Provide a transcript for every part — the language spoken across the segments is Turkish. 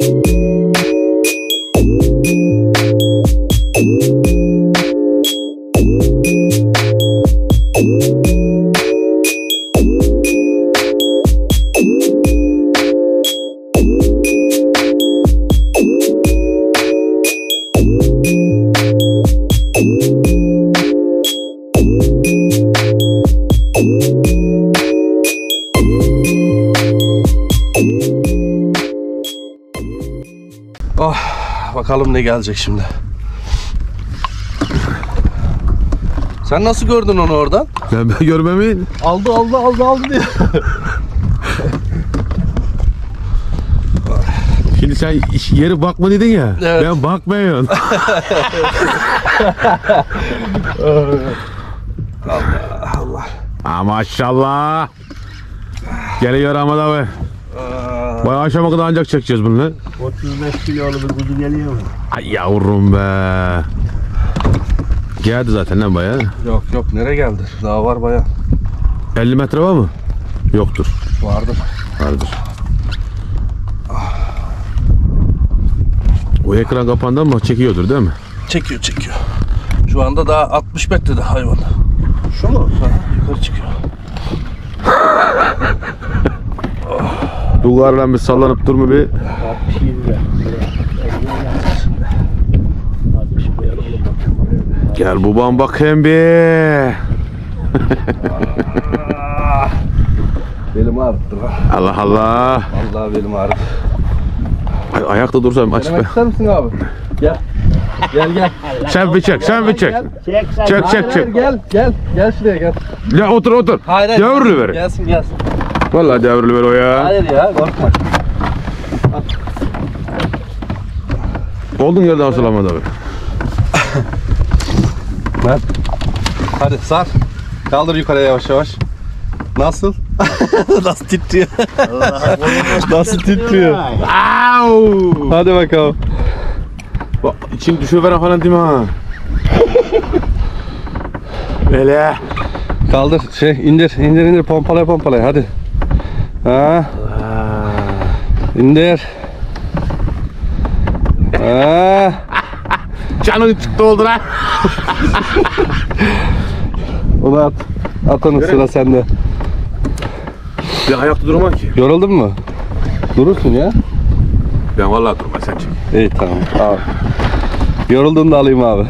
Oh, bakalım ne gelecek şimdi. Sen nasıl gördün onu oradan? Ben görmem. Aldı diyor. Şimdi sen yeri bakma dedin ya. Evet. Ben bakmıyorum. Allah. Ha, maşallah. Geliyor Ahmet abi. Bayağı aşama kadar ancak çekeceğiz bunu. 35 kilolu bir kuzu geliyor mu? Ay yavrum be. Geldi zaten lan bayağı. Yok nereye geldi? Daha var bayağı. 50 metre var mı? Yoktur. Vardır. O ekran kapandı ama çekiyordur değil mi? Çekiyor. Şu anda daha 60 metrede hayvan. Şu mu? Yukarı çıkıyor. Duvarla bir sallanıp durma bir. 67 lira. Gel babam bakayım bir. Belim ağrıttı lan. Allah Allah. Vallahi belim ağrıttı. Ayakta dursam açık Denemek be. ister misin abi? Gel. Gel. Sen bir çek. Çek sen. Çek. Gel şuraya gel. Ya otur. Hayır. Devrili ver. Gelsin. Vallahi devrili ver o ya. Hayır ya, korkma. Oldun yerden asılamadı abi. Ver. Hadi sar. Kaldır yukarıya yavaş. Nasıl? Nasıl titriyor? Nasıl titriyor? Au! Hadi bakalım. Bak içim düşüveren falan değil mi ha? Öyle. Kaldır indir pompalay hadi. Ha. İndir. Ha. Canın çıktı oldu lan. Onu at. At onu, sıra sende. Bir ayakta durma ki. Yoruldun mu? Durursun ya. Ben vallahi durma sen çek. İyi tamam. Abi. Yorulduğunu da alayım abi.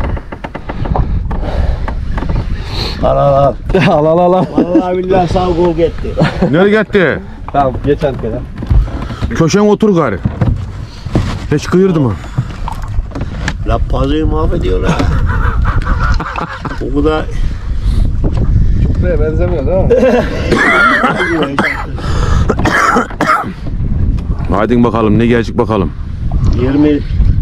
Al. al. Vallahi billahi sağ kol gitti. Nereye gitti? Tamam geç arkaya. Köşen otur gari. Hiç kıyırdı mı? La pazıyı mahvediyorlar. O kadar Buraya benzemiyor değil mi? Hadi bakalım ne gelecek bakalım. 20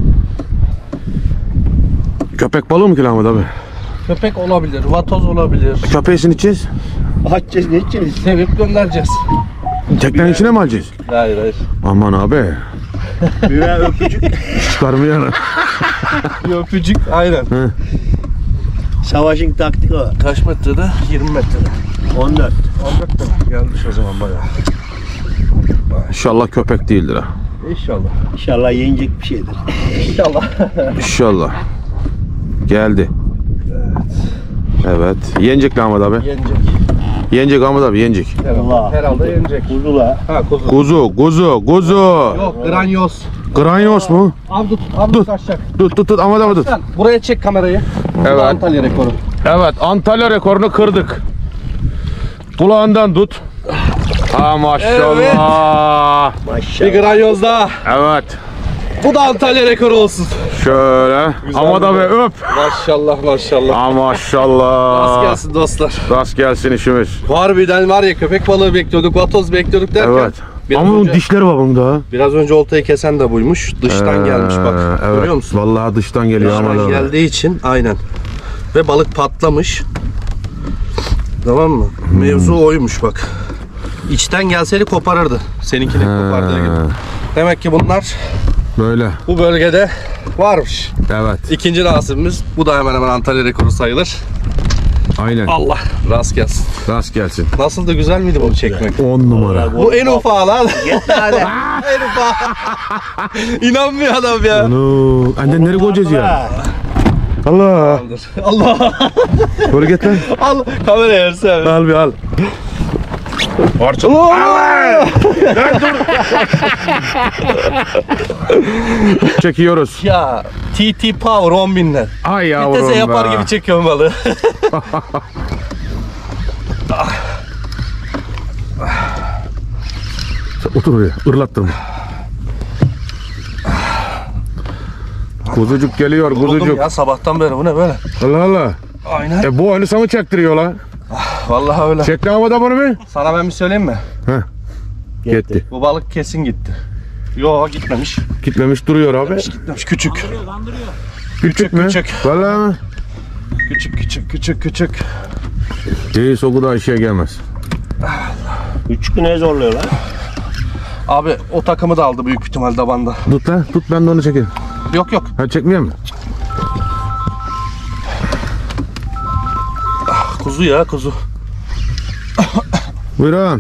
Köpek balığı mı ki Ahmet abi? Köpek olabilir, vatoz olabilir. Köpeğini içeceğiz. açacağız ne içeceğiz? Sevip göndereceğiz. Teknenin içine mi alacağız? Hayır. Aman abi. Birer öpücük. Çıkarmayalım. Bir öpücük. Aynen. Savaşın taktiği o. Kaç metrede? 20 metrede. 14. 14 mi? Gelmiş o zaman bayağı. İnşallah köpek değildir ha. İnşallah. İnşallah yenecek bir şeydir. İnşallah. İnşallah. Geldi. Evet. Yenecek Ahmet abi. Yenecek. Yenecek Ahmet abi yenecek. Allah. Herhalde yenecek. Kuzula. Ha kuzu. Kuzu. Yok granyoz. Granyos mu? Abdut taşacak. Tut Ahmet abi tut. Sen buraya çek kamerayı. Bu Evet. da Antalya rekoru. Evet Antalya rekorunu kırdık. Kulağından tut. Ha maşallah. Maşallah. Bir granyoz daha. Evet. Bu da Antalya rekoru olsun. Şöyle. Ahmet abi öp. Maşallah. Ha maşallah. Rast gelsin dostlar. Rast gelsin işimiz. Harbiden var ya, köpek balığı bekliyorduk, vatoz bekliyorduk derken. Evet. Biraz Ama bunun önce- dişleri var bunda. Biraz önce oltayı kesen de buymuş. Dıştan gelmiş bak. Evet. Görüyor musun? Vallahi dıştan geliyor Dıştan Ahmet abi. geldiği için aynen. Ve balık patlamış. Tamam mı? Mevzu oymuş bak. İçten gelseydi koparırdı. Seninkini kopardığı gibi. Demek ki bunlar Böyle. bu bölgede varmış. Evet. İkinci nasibimiz. Bu da hemen hemen Antalya rekoru sayılır. Aynen. Allah rast gelsin. Rast gelsin. Nasıl da güzel miydi bunu çekmek? 10 numara. Bu en ufağı lan. En ufağı. İnanmıyor adam ya. Onu annen nereye koyacağız ya? Allah. Allah. Böyle git lan. Al kameraya versene. Al bir al. Orçun. Çekiyoruz. Ya TT Power 10.000'ler. Ay yavrum Vitese yapar be. gibi çekiyorum balığı. Otur oraya. Irlattırma. Kuzucuk geliyor Yoruldum kuzucuk. ya sabahtan beri bu ne böyle? Allah Allah. Aynen. Bu oyunu sana çektiriyor lan. Vallahi öyle. Çek lan havada bunu bir. Sana ben bir söyleyeyim mi? Heh. Gitti. Bu balık kesin gitti. Yo gitmemiş. Gitmemiş duruyor abi. Gitmemiş küçük. Küçük mü? küçük. Vallahi mi? Küçük. Reis o kadar işe gelmez. 3 güne zorluyorlar. Abi o takımı da aldı büyük ihtimal dabanda. Tut lan. Tut ben de onu çekeyim. Yok. Ha çekmiyor mu? Kuzu ya kuzu. Buyurun.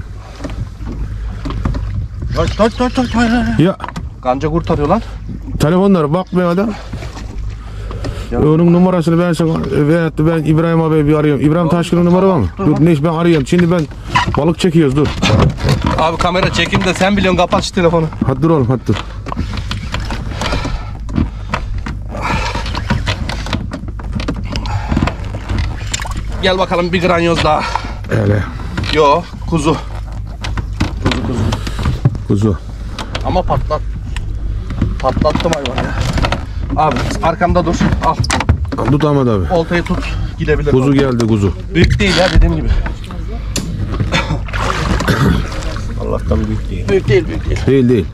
Hayır. Ya Kanca kurtarıyor lan. telefonlara bak be adam. Onun numarasını ben sana veyahut da ben İbrahim abi bir arıyorum. İbrahim Taşkın'ın numara var mı? Dur ne iş ben arıyorum. Şimdi ben balık çekiyoruz dur. Abi kamera çekim de sen biliyorsun kapat şu telefonu. Hadi dur oğlum hadi dur. Gel bakalım bir granyoz daha. Öyle. Yo kuzu. Kuzu. Ama patlattım hayvanı ya. Abi arkamda dur. Al. Tut Ahmet abi. Oltayı tut. Gidebilir. Kuzu geldi kuzu. Büyük değil ya dediğim gibi. Allah'tan büyük değil. Büyük değil. Değil.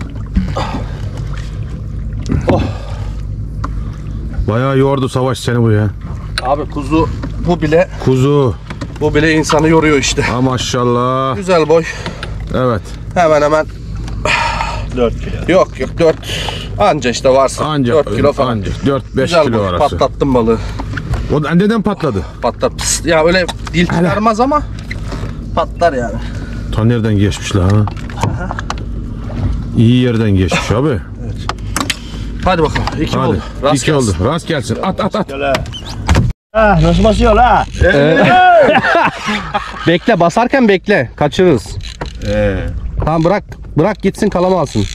Oh. Bayağı yordu savaş seni bu ya. Abi kuzu Kuzu. bu bile insanı yoruyor işte. Ha maşallah. Güzel boy. Evet. Hemen 4 kilo. yok 4 anca işte varsa Ancak 4 kilo falan. Ancak 4-5 Güzel kilo boy. arası. Patlattım balığı. O neden patladı? Pıst. Ya öyle dil çıkarmaz ama patlar yani. Ta nereden geçmiş la ha? İyi yerden geçmiş abi. Hadi bakalım. 2 Hadi. oldu. Rast 2 gelsin. oldu. Rast gelsin. At. Şöyle. Ah nasıl basıyor la? Bekle basarken bekle. Kaçırırız. Tamam bırak gitsin kalama alsın.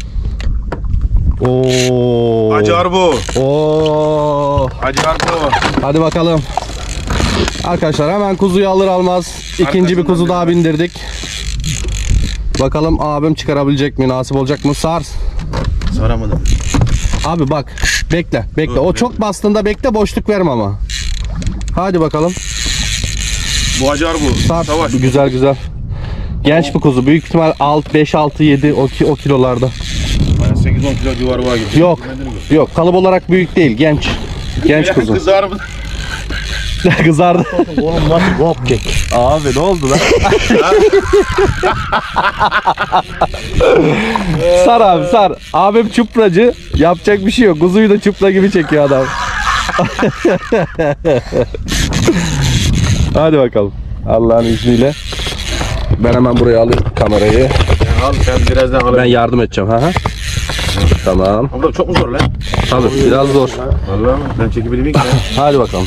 Oo. Acar bu. Oo. Acar bu. Hadi bakalım. Arkadaşlar hemen kuzuyu alır almaz ikinci bir kuzu daha bindirdik. Bakalım abim çıkarabilecek mi? Nasip olacak mı? Sar. Saramadım. Abi bak. Bekle. O çok bastığında bekle. Boşluk verme ama. Hadi bakalım. Bu acar bu. Sar. Güzel. Genç bir kuzu. Büyük ihtimal 5, 6, 7 o kilolarda. 8-10 kilo civarı var gibi. Yok. Kalıp olarak büyük değil. Genç kuzu. Kızar mı? Kızardı. Oğlum nasıl gop kek? Abi ne oldu lan? Sar abi sar. Abim çupracı. Yapacak bir şey yok. Kuzuyu da çupra gibi çekiyor adam. Hadi bakalım. Allah'ın izniyle. Ben hemen buraya alayım kamerayı. Al sen birazdan al. Ben yardım edeceğim. Ha. Tamam. Oğlum çok mu zor lan? Tabii biraz zor. Vallahi ben çekebileyim ki. Hadi bakalım.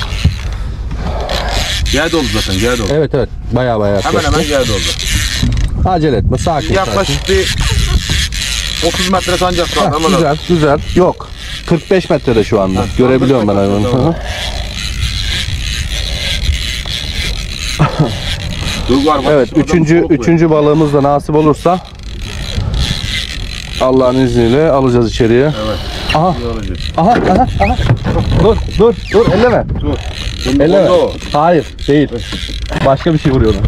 Geldi oldu zaten geldi oldu. Evet. Bayağı. Hemen geldi oldu. Acele etme. Sakin. Yaklaşık bir 30 metre sancak var ama Güzel. Yok. 45 metrede şu anda. Görebiliyorum ben hayvanı. Tamam. Evet, üçüncü balığımız da nasip olursa Allah'ın izniyle alacağız içeriye. Evet. Aha. Dur, elleme. Dur. Elleme. Hayır, değil. Başka bir şey vuruyor ona.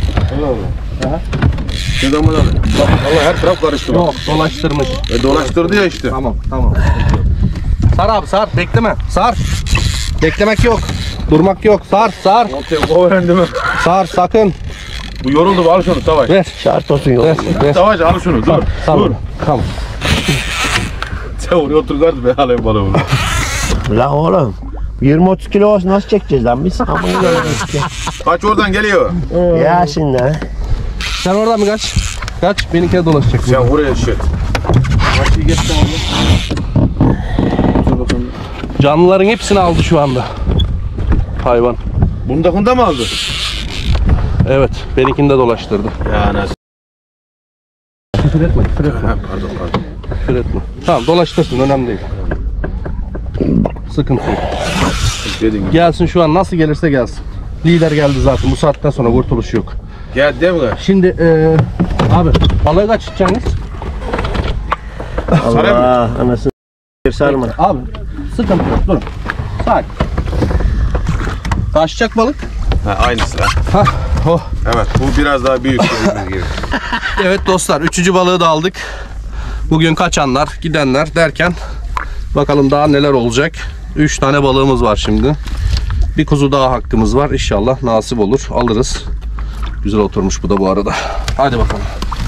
Ne zaman abi? Bak Allah her taraf karıştı. Yok, dolaştırmış. Dolaştırdı ya işte. Tamam. Sar abi, sar. Bekleme. Sar. Beklemek yok. Durmak yok. Sar. O öğrendi mi? Sar sakın. Bu yoruldu bu al şunu Savaş. Ver. Şart olsun yok. Ver. Savaş al şunu dur. Sar. Dur. Tamam. Sen oraya otur kardeşim ben alayım balığımı. La oğlum. 20-30 kilo olsun nasıl çekeceğiz lan biz? Amına koyayım işte. Kaç oradan geliyor. Ya şimdi. Sen oradan mı kaç? Kaç? Benimkine dolaşacak. Sen oraya şet. Canlıların hepsini aldı şu anda. Hayvan. Bunu da kunda mı aldı? Evet. Benimkini de dolaştırdı. Ya nasıl? Küfür etme. Küfür etme. Pardon. Küfür etme. Tamam dolaştırsın. Önemli değil. Sıkıntı yok. Dediğin gibi. Gelsin şu an. Nasıl gelirse gelsin. Lider geldi zaten. Bu saatten sonra kurtuluş yok. Gel değil mi? Şimdi abi balığı kaç tutacaksınız? Allah anasını sarma. Abi sıkıntı yok. Dur. Sakin. Taşacak balık. Ha, aynısı lan. Hah. Oh. Evet, bu biraz daha büyük dediğimiz gibi. Evet dostlar, 3. balığı da aldık. Bugün kaçanlar, gidenler derken bakalım daha neler olacak. 3 tane balığımız var şimdi. Bir kuzu daha hakkımız var. İnşallah nasip olur. Alırız. Güzel oturmuş bu da bu arada. Hadi bakalım.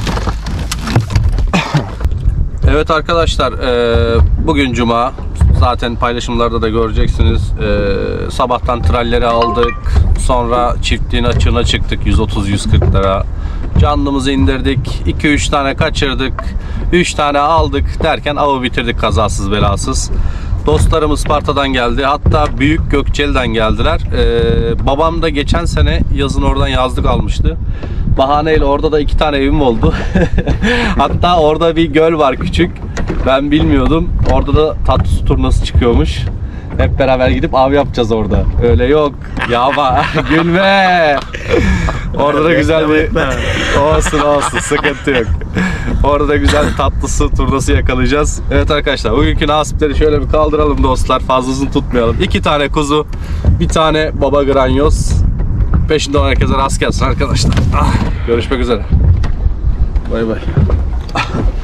Evet arkadaşlar, bugün Cuma. Zaten paylaşımlarda da göreceksiniz. Sabahtan tralleri aldık. Sonra çiftliğin açığına çıktık 130-140 lira. Canlımızı indirdik. 2-3 tane kaçırdık. 3 tane aldık derken avı bitirdik kazasız belasız. Dostlarımız Sparta'dan geldi. Hatta Büyük Gökçeli'den geldiler. Babam da geçen sene yazın oradan yazlık almıştı. Bahaneyle orada da 2 tane evim oldu. Hatta orada bir göl var küçük. Ben bilmiyordum. Orada da tatlı su turnası çıkıyormuş. Hep beraber gidip av yapacağız orada. Öyle yok. Yağma. Gülme. Orada da güzel bir... Olsun. Sıkıntı yok. Orada da güzel bir tatlı su turnası yakalayacağız. Evet arkadaşlar. Bugünkü nasipleri şöyle bir kaldıralım dostlar. Fazla uzun tutmayalım. 2 tane kuzu. 1 tane baba granyoz. Peşinden herkese rast gelsin arkadaşlar. Görüşmek üzere. Bay bay.